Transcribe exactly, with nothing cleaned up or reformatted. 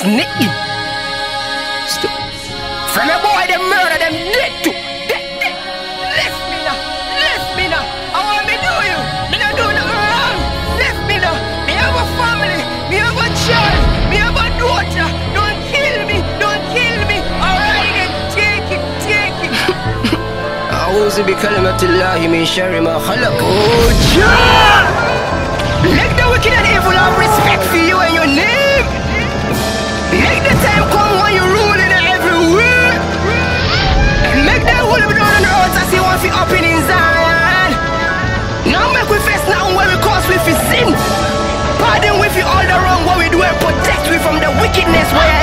snitching. From a boy, them murder them dead too. Dead, dead. Left me now, left me now. I want me do you. Me not do nothing wrong. Left me now. Me have a family. Me have a child. Me have a daughter. Don't kill me. Don't kill me. Alright then, take it, take it. أعوذ بكلمة الله من شر ما خلق. Oh, Jah! Let the wicked and evil have respect for you and your name. Make the time come when you rule in everywhere. And make them hold me down on the earth as you want to up in Zion. Now make we face now when we cause we fi sin. Pardon we fi all the wrong what we do and protect we from the wickedness where